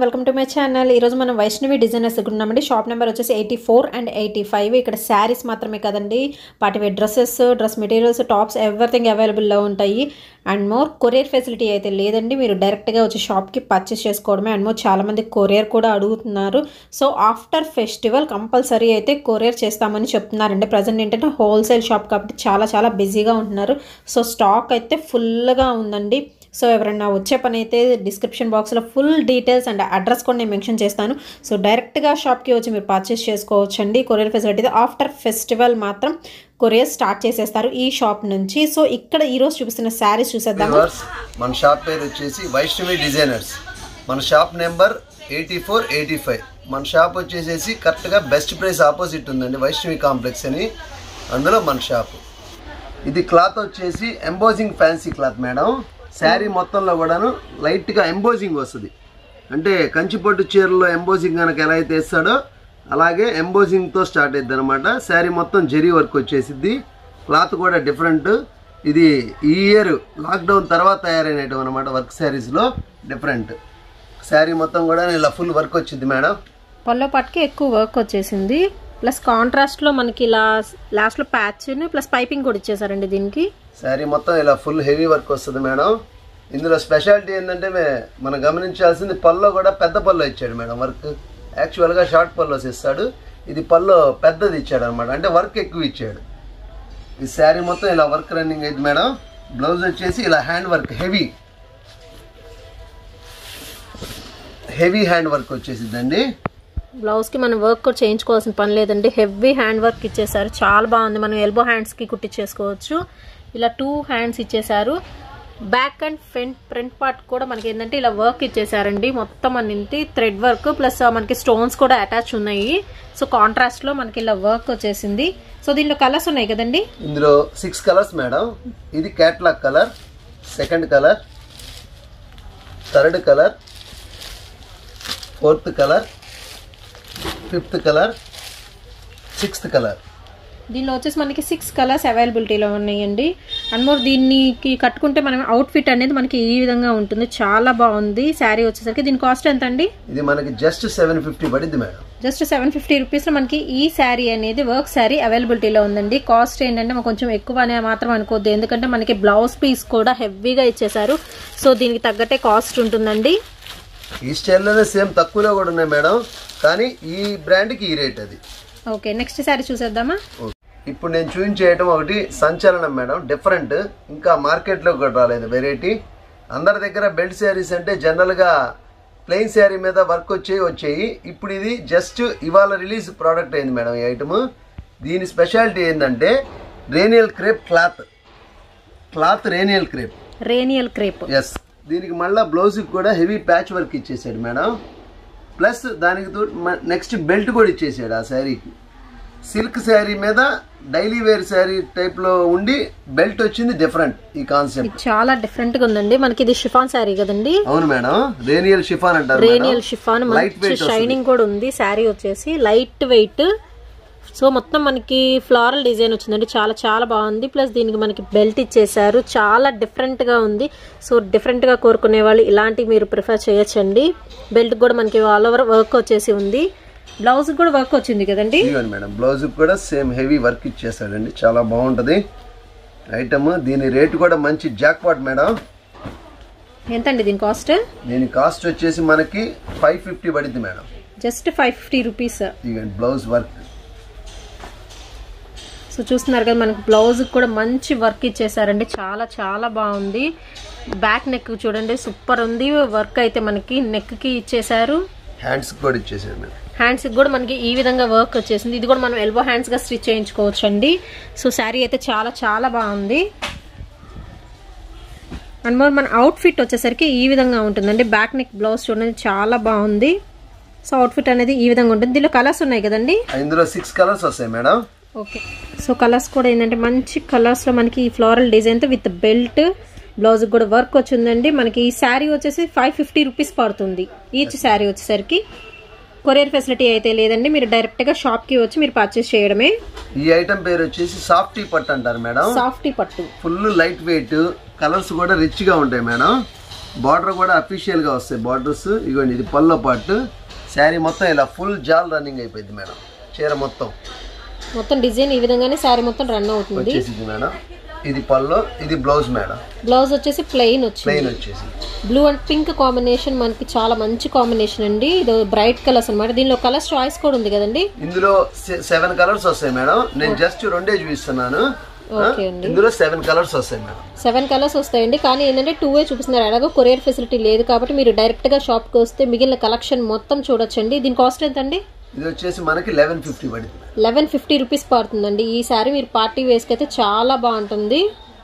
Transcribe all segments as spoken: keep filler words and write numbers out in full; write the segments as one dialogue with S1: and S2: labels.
S1: Welcome to my channel. ఈరోజు మనం Vaishnavi designers దగ్గర ఉన్నామండి. షాప్ నెంబర్ వచ్చేసి eighty four and eighty five. ఇక్కడ శారీస్ మాత్రమే కదండి, party wear dresses, dress materials, tops everything అవైలబుల్లో ఉంటాయి. అండ్ మోర్ కొరియర్ ఫెసిలిటీ అయితే లేదండి, మీరు డైరెక్ట్గా వచ్చి షాప్కి పర్చేస్ చేసుకోవడమే. అండ్ మోర్ చాలామంది కొరియర్ కూడా అడుగుతున్నారు. సో ఆఫ్టర్ ఫెస్టివల్ కంపల్సరీ అయితే కొరియర్ చేస్తామని చెప్తున్నారండి. ప్రజెంట్ ఏంటంటే హోల్సేల్ షాప్ కాబట్టి చాలా చాలా బిజీగా ఉంటున్నారు. సో స్టాక్ అయితే ఫుల్గా ఉందండి. సో ఎవరైనా వచ్చే పని అయితే డిస్క్రిప్షన్ బాక్స్లో ఫుల్ డీటెయిల్స్ అండ్ అడ్రస్ కూడా నేను మెన్షన్ చేస్తాను. సో డైరెక్ట్గా షాప్కి వచ్చి మీరు పర్చేస్ చేసుకోవచ్చండి. కొరియర్ ఫెసిలిటీ ఆఫ్టర్ ఫెస్టివల్ మాత్రం కొరియర్ స్టార్ట్ చేసేస్తారు ఈ షాప్ నుంచి. సో ఇక్కడ ఈరోజు చూపిస్తున్న శారీస్ చూసేద్దాము.
S2: మన షాప్ పేరు వచ్చేసి వైష్ణవి డిజైనర్స్. మన shop number eighty four eighty five. మన షాప్ వచ్చేసేసి కరెక్ట్గా బెస్ట్ ప్రైస్ ఆపోజిట్ ఉందండి, వైష్ణవి కాంప్లెక్స్ అని. అందులో మన షాప్. ఇది క్లాత్ వచ్చేసి embossing fancy cloth madam. Sari మొత్తంలో కూడాను లైట్గా ఎంబోజింగ్ వస్తుంది. అంటే కంచిపట్టు చీరలో ఎంబోజింగ్ కనుక ఎలా అయితే వేస్తాడో అలాగే ఎంబోజింగ్తో స్టార్ట్ అవుతుంది అనమాట. శారీ మొత్తం జరీ వర్క్ వచ్చేసిద్ది. క్లాత్ కూడా డిఫరెంట్. ఇది ఈ ఇయర్ లాక్డౌన్ తర్వాత తయారైనట్టు అనమాట. వర్క్ శారీస్లో డిఫరెంట్. శారీ మొత్తం కూడా ఇలా ఫుల్ వర్క్ వచ్చింది మేడం.
S1: పల్లో పాటుకి ఎక్కువ వర్క్ వచ్చేసింది. ప్లస్ కాంట్రాస్ట్లో మనకి ఇలా లాస్ట్లో ప్యాచ్ ప్లస్ పైపింగ్ కూడా ఇచ్చేసారండి దీనికి.
S2: శారీ మొత్తం ఇలా ఫుల్ హెవీ వర్క్ వస్తుంది మేడం. ఇందులో స్పెషాలిటీ ఏంటంటే మనం గమనించాల్సింది, పల్లో కూడా పెద్ద పల్లో ఇచ్చాడు మేడం వర్క్. యాక్చువల్గా షార్ట్ పల్లోస్ ఇస్తాడు, ఇది పల్లో పెద్దది ఇచ్చాడు అనమాట. అంటే వర్క్ ఎక్కువ ఇచ్చాడు. ఈ శారీ మొత్తం ఇలా వర్క్ రన్నింగ్ అయింది మేడం. బ్లౌజ్ వచ్చేసి ఇలా hand work, heavy heavy hand work వచ్చేసిద్దండి.
S1: బ్లౌజ్కి మనం వర్క్ కూడా చేయించుకోవాల్సిన పని లేదండి, హెవీ హ్యాండ్ వర్క్ ఇచ్చేసారు. చాలా బాగుంది. మనం ఎల్బో హ్యాండ్స్కి కుట్టించేసుకోవచ్చు. ఇలా టూ హ్యాండ్స్ ఇచ్చేసారు. Back and front front part కూడా మనకి ఏంటంటే ఇలా వర్క్ ఇచ్చేసారండి. మొత్తం అన్నింటి థ్రెడ్ వర్క్ ప్లస్ మనకి స్టోన్స్ కూడా అటాచ్ ఉన్నాయి. సో కాంట్రాస్ట్ లో మనకి ఇలా వర్క్ వచ్చేసింది. సో దీనిలో కలర్స్ ఉన్నాయి కదండి.
S2: ఇందులో సిక్స్ కలర్స్ మేడం. ఇది catalogue colour, second colour, third colour, fourth colour, fifth colour, sixth colour.
S1: దీనిలో వచ్చేసి మనకి సిక్స్ కలర్స్ అవైలబిలిటీలో ఉన్నాయండి. అండ్ మోర్ దీనికి కట్టుకుంటే మనం అవుట్ ఫిట్ అనేది మనకి ఈ విధంగా ఉంటుంది. చాలా బాగుంది. శారీ వచ్చేసరికి దీని కాస్ట్ ఎంత అండి?
S2: ఇది మనకి జస్ట్ సెవెన్ ఫిఫ్టీ పడింది madam.
S1: Just seven fifty rupees లో మనకి ఈ శారీ అనేది వర్క్ శారీ అవైలబిలిటీలో ఉందండి. కాస్ట్ ఏంటంటే మనకు కొంచెం ఎక్కువ అనే మాత్రం అనుకోవద్దు, ఎందుకంటే మనకి బ్లౌజ్ పీస్ కూడా హెవీగా ఇచ్చేసారు. సో దీనికి తగ్గట్టే కాస్ట్ ఉంటుందండి.
S2: ఈ స్టైల్లోనే సేమ్ తక్కువలో కూడా ఉన్నాయి మేడం, కానీ ఈ బ్రాండ్కి ఈ రేట్ అది.
S1: ఓకే, నెక్స్ట్ శారీ చూసేద్దామా.
S2: ఇప్పుడు నేను చూపించేయటం ఒకటి సంచలనం మేడం, డిఫరెంట్. ఇంకా మార్కెట్లో కూడా రాలేదు వెరైటీ. అందరి దగ్గర బెల్ట్ శారీస్ అంటే జనరల్గా ప్లెయిన్ శారీ మీద వర్క్ వచ్చేవి వచ్చేవి ఇప్పుడు ఇది జస్ట్ ఇవాళ రిలీజ్ ప్రోడక్ట్ అయింది మేడం ఈ ఐటమ్. దీని స్పెషాలిటీ ఏంటంటే రేనియల్ క్రేప్ క్లాత్. క్లాత్ రేనియల్ క్రేప్
S1: రేనియల్ క్రేప్
S2: ఎస్. దీనికి మళ్ళీ బ్లౌజ్కి కూడా హెవీ ప్యాచ్ వర్క్ ఇచ్చేసాడు మేడం. ప్లస్ దానికి నెక్స్ట్ బెల్ట్ కూడా ఇచ్చేసాడు ఆ శారీకి. సిల్క్ శారీ మీద డైలీ వేర్ శారీ టైప్ లో ఉండి బెల్ట్ వచ్చింది. డిఫరెంట్ ఈ కాన్సెప్ట్,
S1: చాలా డిఫరెంట్ గా ఉందండి. మనకి ఇది షిఫాన్ శారీ కదండి.
S2: అవును మేడం, రేనియల్ షిఫాన్ అంటారు.
S1: రేనియల్ షిఫాన్ మంచి షైనింగ్ కూడా ఉంది. శారీ వచ్చేసి లైట్ వెయిట్. సో మొత్తం మనకి ఫ్లారల్ డిజైన్ వచ్చిందండి. చాలా చాలా బాగుంది. ప్లస్ దీనికి మనకి బెల్ట్ ఇచ్చేసారు. చాలా డిఫరెంట్ గా ఉంది. సో డిఫరెంట్ గా కోరుకునే వాళ్ళు ఇలాంటివి మీరు ప్రిఫర్ చేయొచ్చండి. బెల్ట్ కూడా మనకి ఆల్ ఓవర్ వర్క్ వచ్చేసి ఉంది. బ్లౌజ్ కూడా వర్క్ వచ్చింది కదండి.
S2: మేడం బ్లౌజ్ కూడా సేమ్ హెవీ వర్క్ ఇచ్చేసాడండి. చాలా బాగుంటది ఐటమ్. దీని రేట్ కూడా మంచి జాక్ పాట్ మేడం.
S1: ఎంతండి దీని కాస్ట్?
S2: దీని కాస్ట్ వచ్చేసి మనకి ఫైవ్ ఫిఫ్టీ పడింది madam.
S1: Just five fifty rupees.
S2: Blouse work.
S1: So చూస్తున్నారు కదా, మనకి బ్లౌజ్ కూడా మంచి వర్క్ ఇచ్చేసారండి. చాలా చాలా బాగుంది. బ్యాక్ నెక్ చూడండి, సూపర్ ఉంది. వర్క్ అయితే మనకి నెక్ కి ఇచ్చేసారు.
S2: హ్యాండ్స్ కూడా ఇచ్చేసారు మేడం.
S1: హ్యాండ్స్ కూడా మనకి ఈ విధంగా వర్క్ వచ్చేసింది. ఇది కూడా మనం ఎల్బో హ్యాండ్స్ గా స్టిచ్ చేయించుకోవచ్చు అండి. సో శారీ అయితే చాలా చాలా బాగుంది. అండ్ మోర్ మన అవుట్ ఫిట్ వచ్చేసరికి ఈ విధంగా ఉంటుందండి. బ్యాక్ నెక్ బ్లౌజ్ చూడండి, చాలా బాగుంది. సో అవుట్ ఫిట్ అనేది ఈ విధంగా ఉంటుంది. దీనిలో కలర్స్ ఉన్నాయి కదండి.
S2: ఇందులో సిక్స్ కలర్స్ వస్తాయి మేడం.
S1: ఓకే, సో కలర్స్ కూడా ఏంటంటే మంచి కలర్స్ లో మనకి ఈ ఫ్లోరల్ డిజైన్ తో విత్ బెల్ట్, బ్లౌజ్ కూడా వర్క్ వచ్చిందండి. మనకి ఈ శారీ వచ్చేసి ఫైవ్ ఫిఫ్టీ రూపీస్ పడుతుంది ఈచ్ శారీ వచ్చేసరికి. కొరియర్ ఫెసిలిటీ అయితే లేదండి, మీరు డైరెక్ట్ గా షాప్ కి వచ్చి మీరు పర్చేస్ చేయడమే.
S2: ఈ ఐటమ్ పేరు వచ్చేసి సాఫ్టీ పట్టు అంటారు మేడం.
S1: సాఫ్టీ పట్టు,
S2: ఫుల్ లైట్ వెయిట్, కలర్స్ కూడా రిచ్ గా ఉంటాయి మేడం. బార్డర్ కూడా అఫీషియల్గా వస్తాయి బార్డర్స్. ఇగోండి ఇది పల్లో పార్ట్. శారీ మొత్తం ఇలా ఫుల్ జాల్ రన్నింగ్ అయిపోయింది మేడం. చీర మొత్తం
S1: మొత్తం డిజైన్ ఈ విధంగానే శారీ మొత్తం రన్ అవుతుంది
S2: వచ్చేసింది మేడం. ఇది పల్లో, ఇది బ్లౌజ్ మేడం.
S1: బ్లౌజ్ వచ్చేసి ప్లెయిన్ వచ్చింది.
S2: ప్లెయిన్ వచ్చేసి
S1: బ్లూ అండ్ పింక్ కాంబినేషన్ మనకి చాలా మంచి కాంబినేషన్ అండి. ఇది బ్రైట్ కలర్స్ అన్నమాట. దీనిలో కలర్స్ చాయిస్ కూడా ఉంది కదండి.
S2: ఇందులో సెవెన్ కలర్స్ వస్తాయి మేడం. నేను జస్ట్ రెండే చూపిస్తున్నాను. ఇందులో సెవెన్ కలర్స్ వస్తాయి మేడం.
S1: సెవెన్ కలర్స్ వస్తాయండి. కానీ ఏంటంటే టూ వే చూపిస్తున్నారు. అలాగే కొరియర్ ఫెసిలిటీ లేదు కాబట్టి మీరు డైరెక్ట్ గా షాప్ కి వస్తే మిగిలిన కలెక్షన్ మొత్తం చూడొచ్చండి. దీని కాస్ట్ ఎంత అండి?
S2: ఇది వచ్చేసి మనకి లెవెన్ ఫిఫ్టీ పడుతుంది.
S1: లెవెన్ ఫిఫ్టీ రూపీస్ పడుతుందండి. ఈ సారీ మీరు పార్టీ వేస్ కి అయితే చాలా బాగుంటుంది.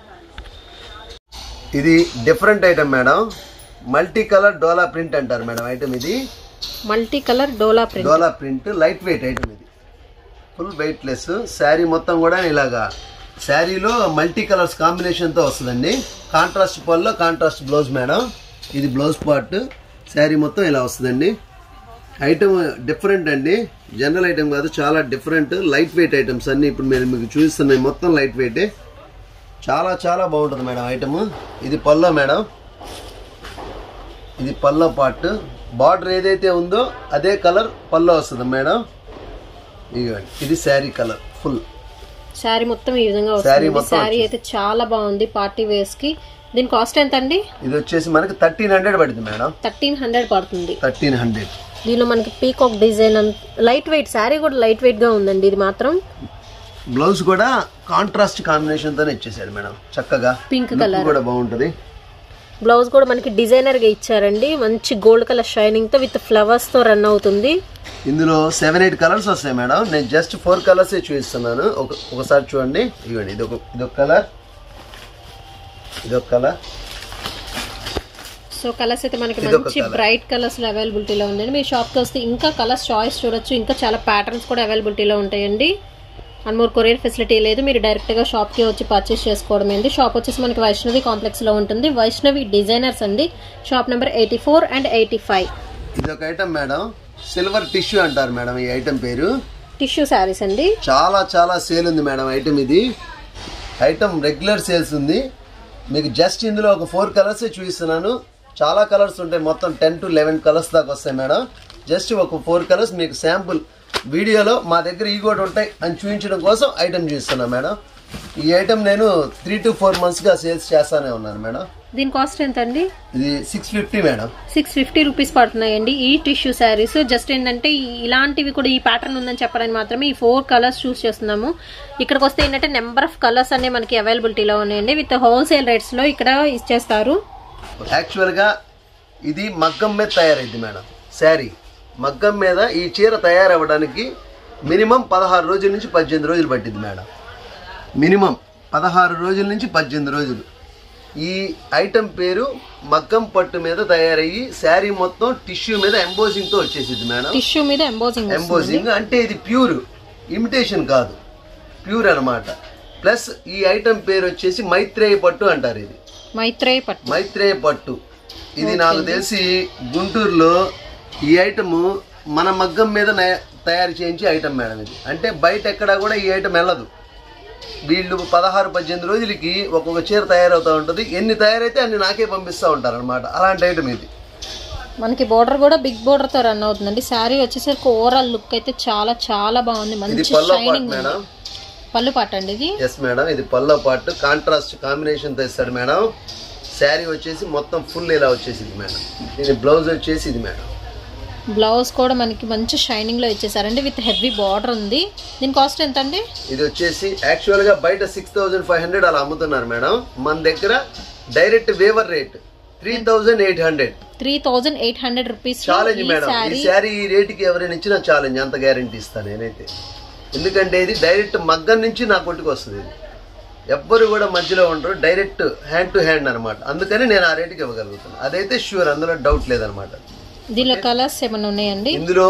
S2: ఇది different item madam. Multi colour dola print అంటారు మేడం ఐటమ్. ఇది
S1: multi colour dola print.
S2: Dola print light weight item. ఇది ఫుల్ వెయిట్ లెస్. శారీ మొత్తం కూడా ఇలాగా శారీలో మల్టీ కలర్స్ కాంబినేషన్ తో వస్తుందండి. Contrast pallu contrast blouse madam. ఇది బ్లౌజ్ పార్ట్. శారీ మొత్తం ఇలా వస్తుందండి. ఐటమ్ డిఫరెంట్ అండి. జనరల్ ఐటమ్ కాదు, చాలా డిఫరెంట్ లైట్ వెయిట్ ఐటమ్స్ అన్ని ఇప్పుడు మీరు మీకు చూపిస్తున్నాయి. మొత్తం లైట్ వెయిటే. చాలా చాలా బాగుంటుంది మేడం ఐటమ్. ఇది పల్లో మేడం. ఇది పల్లో పార్ట్. బార్డర్ ఏదైతే ఉందో అదే కలర్ పల్లో వస్తుంది మేడం. ఇదిగోండి ఇది శారీ కలర్ ఫుల్.
S1: శారీ మొత్తం ఈ విధంగా వస్తుంది. శారీ అయితే చాలా బాగుంది పార్టీ వేస్ కి. దీని కాస్ట్ ఎంత అండి?
S2: ఇది వచ్చేసి మనకి థర్టీన్ హండ్రెడ్ పడుతుంది మేడం.
S1: థర్టీన్ హండ్రెడ్ పడుతుంది.
S2: థర్టీన్ హండ్రెడ్
S1: దీనిలో మనకి peacock design light weight. Sari కూడా లైట్ వెయిట్ గా ఉందండి. ఇది మాత్రం
S2: బ్లౌజ్ కూడా కాంట్రాస్ట్ కాంబినేషన్ తోనే ఇచ్చేసాడు మేడం. చక్కగా
S1: పింక్ కలర్
S2: కూడా బాగుంటది.
S1: బ్లౌజ్ కూడా మనకి డిజైనర్ గా ఇచ్చారండి. మంచి గోల్డ్ కలర్ షైనింగ్ తో విత్ ఫ్లవర్స్ తో రన్ అవుతుంది.
S2: ఇందులో సెవెన్ ఎయిట్ కలర్స్ వస్తాయి మేడం. నేను జస్ట్ ఫోర్ కలర్స్ చూపిస్తున్నాను. ఒక ఒకసారి చూడండి. ఇవ్వండి ఇది ఒక ఇదొక కలర్, ఇదొక కలర్.
S1: సో కలర్స్ అయితే మనకి మంచి బ్రైట్ కలర్స్ లో అవైలబిలిటీలో ఉందండి. మీ షాప్ కి వస్తే ఇంకా కలర్స్ చాయిస్ చూడొచ్చు. ఇంకా చాలా ప్యాటర్న్స్ కూడా అవైలబిలిటీలో ఉంటాయండి. అండ్ మోర్ కొరియర్ ఫెసిలిటీ లేదు. మీరు డైరెక్ట్ గా షాప్ కి వచ్చి పర్చేస్ చేసుకోవడం అండి. షాప్ వచ్చేసి మనకి వైష్ణవి కాంప్లెక్స్ లో ఉంటుంది. వైష్ణవి డిజైనర్స్ అండి. Shop number eighty four and eighty five.
S2: ఇది ఒక ఐటమ్ మేడం. సిల్వర్ టిష్యూ అంటారు మేడం ఈ ఐటమ్ పేరు.
S1: టిష్యూ శారీస్ అండి.
S2: చాలా చాలా సేల్ ఉంది మేడం ఐటమ్. ఇది ఐటమ్ రెగ్యులర్ సేల్స్ ఉంది. మీకు జస్ట్ ఇందులో ఒక ఫోర్ కలర్స్ చూపిస్తున్నాను. చాలా కలర్స్ ఉంటాయి. మొత్తం టెన్ టు లెవెన్ కలర్స్ దాకా వస్తాయి మేడం. జస్ట్ ఒక ఫోర్ కలర్స్ మీకు శాంపుల్ వీడియోలో మా దగ్గర ఈ కూడా ఉంటాయి అని చూపించడం కోసం ఐటమ్ చూస్తున్నా మేడం. ఈ ఐటమ్ నేను త్రీ టు ఫోర్ మంత్స్ గా సేల్స్ చేస్తానే ఉన్నాను మేడం.
S1: దీని కాస్ట్ ఎంత అండి?
S2: ఇది six fifty madam.
S1: Six fifty rupees పడుతున్నాయండి ఈ టిష్యూ శారీస్. జస్ట్ ఏంటంటే ఇలాంటివి కూడా ఈ ప్యాటర్న్ ఉందని చెప్పడానికి మాత్రమే ఈ ఫోర్ కలర్స్ చూస్ చేస్తున్నాము. ఇక్కడికి వస్తే ఏంటంటే నెంబర్ ఆఫ్ కలర్స్ అనే మనకి అవైలబిలిటీలో ఉన్నాయండి. విత్ హోల్సేల్ రేట్స్ లో ఇక్కడ ఇచ్చేస్తారు.
S2: యాక్చువల్ గా ఇది మగ్గం మీద తయారైంది మేడం. శారీ మగ్గం మీద ఈ చీర తయారవ్వడానికి మినిమం పదహారు రోజుల నుంచి పద్దెనిమిది రోజులు పట్టింది మేడం. మినిమం పదహారు రోజుల నుంచి పద్దెనిమిది రోజులు. ఈ ఐటమ్ పేరు మగ్గం పట్టు మీద తయారయ్యి శారీ మొత్తం టిష్యూ మీద ఎంబోజింగ్ తో వచ్చేసింది మేడం.
S1: టిష్యూ మీద ఎంబోజింగ్.
S2: ఎంబోజింగ్ అంటే ఇది ప్యూర్, ఇమిటేషన్ కాదు, ప్యూర్ అన్నమాట. ప్లస్ ఈ ఐటమ్ పేరు వచ్చేసి మైత్రేయ పట్టు అంటారు. ఇది
S1: మైత్రేయ పట్టు.
S2: మైత్రేయ పట్టు ఇది నాకు తెలిసి గుంటూరులో ఈ ఐటమ్ మన మగ్గం మీద తయారు చేయించే ఐటమ్ మేడం. ఇది అంటే బయట ఎక్కడా కూడా ఈ ఐటమ్ వెళ్ళదు. వీళ్ళు పదహారు పద్దెనిమిది రోజులకి ఒక్కొక్క చీర తయారవుతూ ఉంటుంది. ఎన్ని తయారైతే అన్ని నాకే పంపిస్తూ ఉంటారు అనమాట. అలాంటి ఐటమ్ ఇది.
S1: మనకి బోర్డర్ కూడా బిగ్ బోర్డర్ తో రన్ అవుతుందండి. శారీ వచ్చేసరికి ఓవరాల్ లుక్ అయితే చాలా చాలా బాగుంది. మంచి షైనింగ్ మేడం. పళ్ళు పాట అండి ఇది.
S2: ఎస్ మేడం, ఇది పల్లో పాటు కాంట్రాస్ట్ కాంబినేషన్ తో ఇస్తాడు మేడం. శారీ వచ్చేసి మొత్తం ఫుల్ ఇలా వచ్చేసింది మేడం. ఇది బ్లౌజ్ వచ్చేసి ఇది మేడం.
S1: బ్లౌజ్ కూడా మనకి మంచి షైనింగ్ లో ఇచ్చేసారండి. విత్ హెవీ బార్డర్ ఉంది. దీని కాస్ట్ ఎంత అండి?
S2: ఇది వచ్చేసి యాక్చువల్ గా బయట సిక్స్ థౌసండ్ ఫైవ్ హండ్రెడ్ అలా అమ్ముతున్నారు మేడం. మన దగ్గర direct weaver rate three thousand eight hundred.
S1: Three thousand eight hundred rupees
S2: challenge madam. ఈ శారీ ఈ రేటుకి ఎవరైనా ఇచ్చినా ఛాలెంజ్, అంత గ్యారంటీ ఇస్తాను నేనైతే. ఎందుకంటే ఇది డైరెక్ట్ మగ్గం నుంచి నా కొట్టుకు వస్తుంది. ఇది ఎవ్వరు కూడా మధ్యలో ఉండరు. డైరెక్ట్ హ్యాండ్ టు హ్యాండ్ అనమాట. అందుకని నేను ఆ రేటుకి ఇవ్వగలుగుతాను. అదైతే షూర్, అందులో డౌట్ లేదనమాట.
S1: దీనిలో కలర్స్ ఏమైనా ఉన్నాయండి?
S2: ఇందులో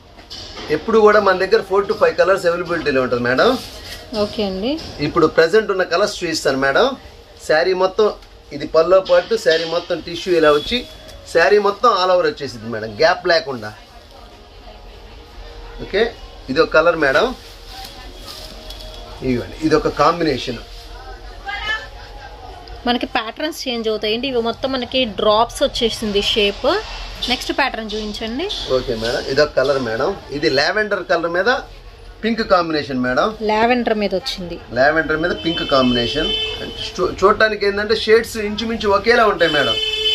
S2: ఎప్పుడు కూడా మన దగ్గర ఫోర్ టు ఫైవ్ కలర్స్ అవైలబిలిటీలో ఉంటుంది మేడం.
S1: ఓకే అండి.
S2: ఇప్పుడు ప్రెసెంట్ ఉన్న కలర్స్ చూపిస్తాను మేడం. శారీ మొత్తం ఇది పల్లో పాటు, శారీ మొత్తం టిష్యూ ఇలా వచ్చి శారీ మొత్తం ఆల్ ఓవర్ వచ్చేసింది మేడం, గ్యాప్ లేకుండా. ఓకే, ఇది ఒక కలర్ మేడం. ఇవ్వండి, ఇది ఒక కాంబినేషన్.
S1: మనకి ప్యాటర్న్స్ చేంజ్ అవుతాయండి. ఇవి మొత్తం మనకి డ్రాప్స్ వచ్చేసింది షేప్. నెక్స్ట్ ప్యాటర్న్ చూపించండి.
S2: ఓకే మేడం, ఇదొక కలర్ మేడం. ఇది లావెండర్ కలర్ మీద పింక్ కాంబినేషన్ మేడం.
S1: లావెండర్ మీద వచ్చింది.
S2: లావెండర్ మీద పింక్ కాంబినేషన్. చూడటానికి ఏంటంటే షేడ్స్ ఇంచుమించు ఒకేలా ఉంటాయి మేడం,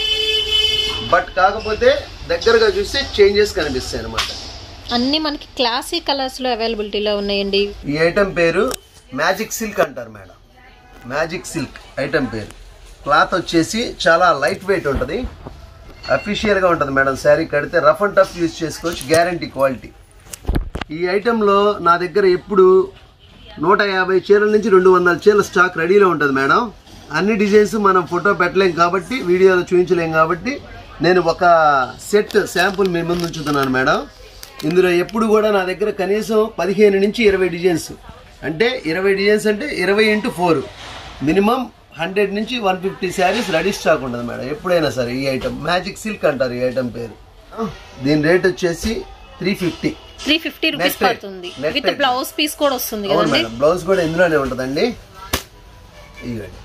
S2: బట్ కాకపోతే దగ్గరగా చూస్తే చేంజెస్ కనిపిస్తాయి అనమాట.
S1: అన్ని మనకి క్లాసీ కలర్స్ లో అవైలబిలిటీలో ఉన్నాయండి.
S2: ఈ ఐటమ్ పేరు మ్యాజిక్ సిల్క్ అంటారు మేడం. మ్యాజిక్ సిల్క్ ఐటమ్ పేరు. క్లాత్ వచ్చేసి చాలా లైట్ వెయిట్ ఉంటుంది, అఫీషియల్గా ఉంటుంది మేడం. శారీ కడితే రఫ్ అండ్ టఫ్ యూజ్ చేసుకోవచ్చు, గ్యారంటీ క్వాలిటీ. ఈ ఐటెంలో నా దగ్గర ఎప్పుడు నూట యాభై చీరల నుంచి రెండు వందల చీరల స్టాక్ రెడీలో ఉంటుంది మేడం. అన్ని డిజైన్స్ మనం ఫోటో పెట్టలేం కాబట్టి, వీడియోలో చూపించలేం కాబట్టి నేను ఒక సెట్ శాంపుల్ మీ ముందు ఉంచుతున్నాను మేడం. ఇందులో ఎప్పుడు కూడా నా దగ్గర కనీసం పదిహేను నుంచి ఇరవై డిజైన్స్, అంటే ఇరవై డిజైన్స్ అంటే ఇరవై ఇంటూ ఫోర్ మినిమం హండ్రెడ్ నుంచి one fifty sarees ready stock ఉంటుంది మేడం ఎప్పుడైనా సరే. ఈ ఐటమ్ మ్యాజిక్ సిల్క్ అంటారు ఈ ఐటమ్ పేరు. దీని రేట్ వచ్చేసి three fifty
S1: three fifty rupees పడుతుంది. విత్ బ్లౌజ్ పీస్ కూడా వస్తుంది కదండి.
S2: బ్లౌజ్ కూడా ఇందులోనే ఉంటుందండి. ఇవ్వండి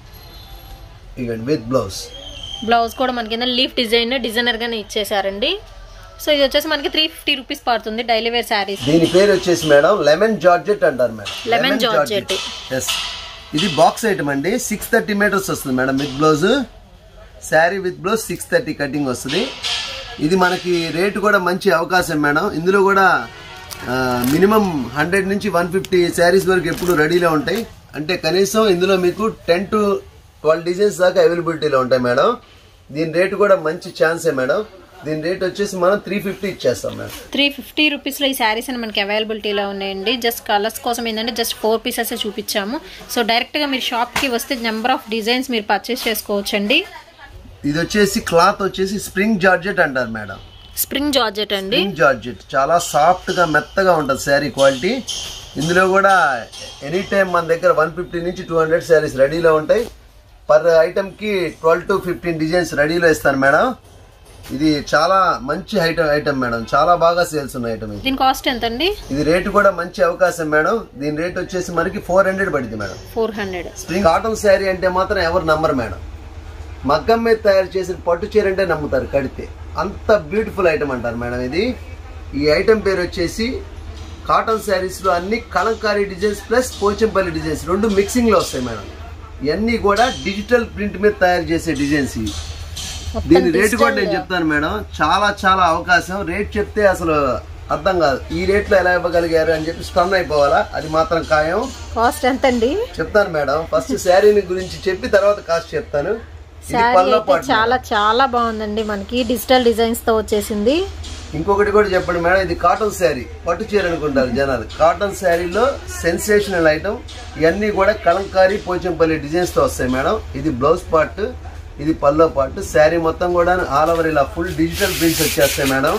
S2: ఇవ్వండి విత్ బ్లౌజ్.
S1: బ్లౌజ్ కూడా మనకి లీఫ్ డిజైన్ డిజైనర్ గానే ఇచ్చేసారండి. సో ఇది వచ్చేసి మనకి త్రీ ఫిఫ్టీ రూపీస్ పడుతుంది డైలీ వేర్ శారీస్.
S2: దీని పేరు వచ్చేసి మేడం లెమన్ జార్జెట్ అంటారు మేడం.
S1: Lemon georgette.
S2: ఎస్, ఇది బాక్స్ ఐటమ్ అండి. సిక్స్ థర్టీ మీటర్స్ వస్తుంది madam with blouse. Saree with blouse six thirty cutting వస్తుంది. ఇది మనకి రేటు కూడా మంచి అవకాశం మేడం. ఇందులో కూడా మినిమం హండ్రెడ్ నుంచి వన్ ఫిఫ్టీ శారీస్ వరకు ఎప్పుడు రెడీలో ఉంటాయి. అంటే కనీసం ఇందులో మీకు టెన్ టు ట్వెల్వ్ డిజైన్స్ దాకా అవైలబిలిటీలో ఉంటాయి మేడం. దీని రేటు కూడా మంచి ఛాన్సే మేడం. దీని రేట్ వచ్చేసి మనం త్రీ ఫిఫ్టీ ఇచ్చేస్తాం మేడం.
S1: త్రీ ఫిఫ్టీ రూపీస్లో ఈ శారీస్ అని మనకి అవైలబిలిటీలో ఉన్నాయండి. జస్ట్ కలర్స్ కోసం ఏంటంటే జస్ట్ ఫోర్ పీసెస్ చూపించాము. సో డైరెక్ట్గా మీరు షాప్కి వస్తే నెంబర్ ఆఫ్ డిజైన్స్ మీరు పర్చేస్ చేసుకోవచ్చండి.
S2: ఇది వచ్చేసి క్లాత్ వచ్చేసి స్ప్రింగ్ జార్జెట్ అంటారు మేడం.
S1: స్ప్రింగ్ జార్జెట్ అండి.
S2: స్ప్రింగ్ జార్జెట్ చాలా సాఫ్ట్గా మెత్తగా ఉంటుంది శారీ క్వాలిటీ. ఇందులో కూడా ఎనీ టైం మన దగ్గర వన్ ఫిఫ్టీ నుంచి టూ హండ్రెడ్ శారీస్ రెడీలో ఉంటాయి. పర్ ఐటమ్కి ట్వెల్వ్ టు ఫిఫ్టీన్ డిజైన్స్ రెడీలో ఇస్తాను మేడం. ఇది చాలా మంచి ఐటమ్ ఐటమ్ మేడం, చాలా బాగా సేల్స్ ఉన్న ఐటమ్.
S1: దీని కాస్ట్ ఎంత అండి?
S2: ఇది రేటు కూడా మంచి అవకాశం మేడం. దీని రేట్ వచ్చేసి మనకి ఫోర్ హండ్రెడ్ పడింది madam.
S1: Four hundred.
S2: Spring cotton saree అంటే మాత్రం ఎవరు నమ్మరు మేడం. మగ్గం మీద తయారు చేసిన పట్టు చీర అంటే నమ్ముతారు కడితే. అంత బ్యూటిఫుల్ ఐటమ్ అంటారు మేడం ఇది. ఈ ఐటమ్ పేరు వచ్చేసి కాటన్ శారీస్లో అన్ని Kalamkari designs plus Pochampally designs రెండు మిక్సింగ్లో వస్తాయి మేడం. ఇవన్నీ కూడా డిజిటల్ ప్రింట్ మీద తయారు చేసే డిజైన్స్ ఇవి. దీని రేటు కూడా నేను చెప్తాను మేడం. చాలా చాలా అవకాశం. రేట్ చెప్తే అసలు అర్థం కాదు, ఈ రేట్లో ఎలా ఇవ్వగలిగారు అని చెప్పి స్టన్ అయిపోవాలా, అది మాత్రం ఖాయం.
S1: కాస్ట్ ఎంత అండి?
S2: చెప్తాను మేడం. ఫస్ట్ శారీని గురించి చెప్పి తర్వాత కాస్ట్ చెప్తాను.
S1: చాలా చాలా బాగుందండి, మనకి డిజిటల్ డిజైన్స్ తో వచ్చేసింది.
S2: ఇంకొకటి కూడా చెప్పండి మేడం, ఇది కాటన్ శారీ, పట్టు చీర అనుకుంటారు జనాలు. కాటన్ శారీలో సెన్సేషనల్ ఐటమ్. ఇవన్నీ కూడా కలంకారీ పోచంపల్లి డిజైన్స్ తో వస్తాయి మేడం. ఇది బ్లౌజ్ పార్ట్, ఇది పల్లో పార్ట్. శారీ మొత్తం కూడా ఆల్ ఓవర్ ఇలా ఫుల్ డిజిటల్ ప్రింట్స్ వచ్చేస్తాయి మేడం.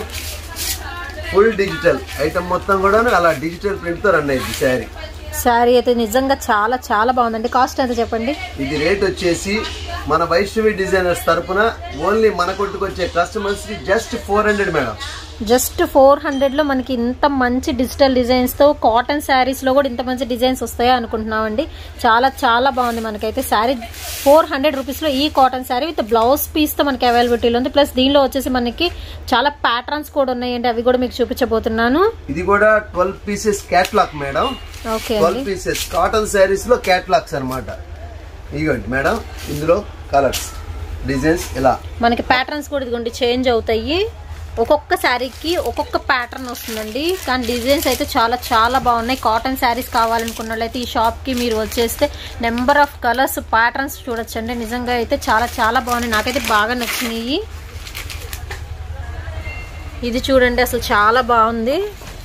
S2: ఫుల్ డిజిటల్ ఐటమ్ మొత్తం కూడా అలా డిజిటల్ ప్రింట్ తో రన్ అయింది శారీ.
S1: శారీ అయితే నిజంగా చాలా చాలా బాగుందండి. కాస్ట్ ఎంత చెప్పండి?
S2: ఇది రేట్ వచ్చేసి మన వైష్ణవి డిజైనర్స్ తరపున ఓన్లీ మన కొట్టుకొచ్చే కస్టమర్స్ కి just four hundred madam.
S1: Just four hundred లో మనకి ఇంత మంచి డిజిటల్ డిజైన్స్ తో కాటన్ శారీస్ లో కూడా ఇంత మంచి డిజైన్స్ వస్తాయో అనుకుంటున్నామండి. చాలా చాలా బాగుంది. మనకైతే శారీ ఫోర్ హండ్రెడ్ రూపీస్ లో ఈ cotton saree with blouse piece తో మనకి అవైలబిలిటీలో ఉంది. ప్లస్ దీనిలో వచ్చేసి మనకి చాలా ప్యాటర్న్స్ కూడా ఉన్నాయండి, అవి కూడా మీకు చూపించబోతున్నాను.
S2: ఇది కూడా twelve pieces catalogue madam.
S1: Okay,
S2: twelve pieces cotton sarees లో క్యాట్లాగ్స్ అనమాట. ఇవ్వండి మేడం, ఇందులో కలర్స్ డిజైన్స్ ఇలా
S1: మనకి ప్యాటర్న్స్ కూడా ఇదిగోండి చేంజ్ అవుతాయి. ఒక్కొక్క శారీకి ఒక్కొక్క ప్యాటర్న్ వస్తుందండి, కానీ డిజైన్స్ అయితే చాలా చాలా బాగున్నాయి. కాటన్ శారీస్ కావాలనుకున్న వాళ్ళైతే ఈ షాప్కి మీరు వచ్చేస్తే నెంబర్ ఆఫ్ కలర్స్ ప్యాటర్న్స్ చూడొచ్చండి. నిజంగా అయితే చాలా చాలా బాగున్నాయి, నాకైతే బాగా నచ్చినాయి. ఇది చూడండి, అసలు చాలా బాగుంది.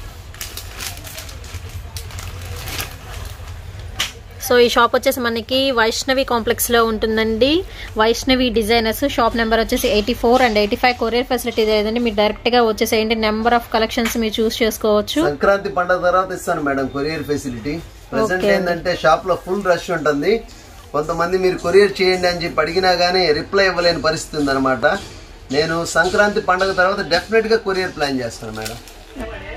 S1: సో ఈ షాప్ వచ్చేసి మనకి వైష్ణవి కాంప్లెక్స్లో ఉంటుందండి. వైష్ణవి డిజైనర్స్. షాప్ నెంబర్ వచ్చేసి eighty four and eighty five courier facility లేదండి. మీరు డైరెక్ట్గా వచ్చేసేయండి. నెంబర్ ఆఫ్ కలెక్షన్స్ మీరు చూస్ చేసుకోవచ్చు.
S2: సంక్రాంతి పండుగ తర్వాత ఇస్తాను మేడం కొరియర్ ఫెసిలిటీ. ప్రెసెంట్ ఏంటంటే షాప్ లో ఫుల్ రష్ ఉంటుంది. కొంతమంది మీరు కొరియర్ చేయండి అని చెప్పి అడిగినా గానీ రిప్లై ఇవ్వలేని పరిస్థితి ఉందన్నమాట. నేను సంక్రాంతి పండుగ తర్వాత డెఫినెట్ గా కొరియర్ ప్లాన్ చేస్తాను మేడం.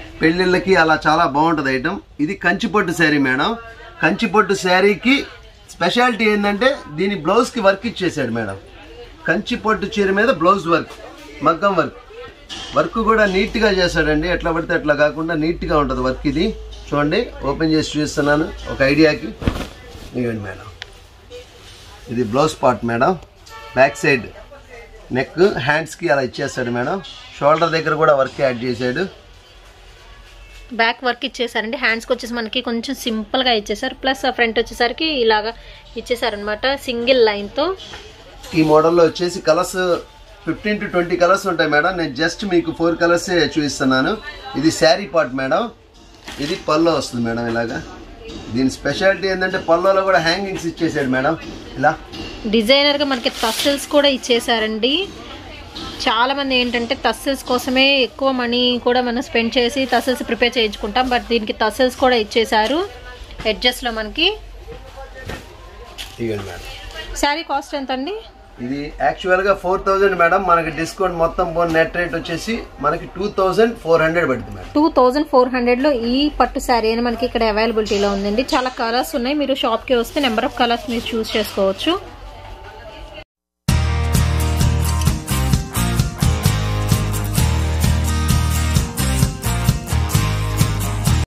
S2: పెళ్లిళ్ళకి అలా చాలా బాగుంటుంది ఐటమ్. ఇది కంచిపట్టు శారీ మేడం. కంచిపట్టు శారీకి స్పెషాలిటీ ఏంటంటే దీని బ్లౌజ్కి వర్క్ ఇచ్చేసాడు మేడం. కంచి పట్టు చీర మీద బ్లౌజ్ వర్క్, మగ్గం వర్క్. వర్క్ కూడా నీట్గా చేశాడండి, ఎట్లా పడితే అట్లా కాకుండా నీట్గా ఉంటుంది వర్క్. ఇది చూడండి, ఓపెన్ చేసి చూస్తున్నాను ఒక ఐడియాకి. ఇవ్వండి మేడం, ఇది blouse part madam. Back side neck, హ్యాండ్స్కి అలా ఇచ్చేస్తాడు మేడం. షోల్డర్ దగ్గర కూడా వర్క్ యాడ్ చేశాడు.
S1: బ్యాక్ వర్క్ ఇచ్చేసారండి. హ్యాండ్స్కి వచ్చేసి మనకి కొంచెం సింపుల్గా ఇచ్చేసారు. ప్లస్ ఫ్రంట్ వచ్చేసరికి ఇలాగా ఇచ్చేసారనమాట సింగిల్ లైన్తో.
S2: ఈ మోడల్లో వచ్చేసి colours fifteen to twenty colours ఉంటాయి మేడం. నేను జస్ట్ మీకు ఫోర్ కలర్సే చూపిస్తున్నాను. ఇది శారీ పార్ట్ మేడం. ఇది పల్లో వస్తుంది మేడం ఇలాగా. దీని స్పెషాలిటీ ఏంటంటే పల్లోలో కూడా హ్యాంగింగ్స్ ఇచ్చేసాడు మేడం. ఇలా
S1: డిజైనర్గా మనకి టస్సెల్స్ కూడా ఇచ్చేసారండి. చాలామంది ఏంటంటే టస్సెల్స్ కోసమే ఎక్కువ మనీ కూడా మనం స్పెండ్ చేసి టస్సెల్స్ ప్రిపేర్ చేయించుకుంటాం. బట్ దీనికి టస్సెల్స్ కూడా ఇచ్చేసారు ఎడ్జెస్లో మనకి.
S2: ఇవ్వండి మేడం.
S1: శారీ కాస్ట్ ఎంత అండి?
S2: ఇది యాక్చువల్గా ఫోర్ థౌజండ్ మేడం. మనకి డిస్కౌంట్ మొత్తం పోన్ నెట్ రేట్ వచ్చేసి మనకి టూ థౌజండ్ ఫోర్ హండ్రెడ్ పడుతుంది మేడం.
S1: టూ థౌజండ్ ఫోర్ హండ్రెడ్లో ఈ పట్టు శారీ అని మనకి ఇక్కడ అవైలబిలిటీలో ఉందండి. చాలా కలర్స్ ఉన్నాయి. మీరు షాప్కి వస్తే నెంబర్ ఆఫ్ కలర్స్ మీరు చూస్ చేసుకోవచ్చు.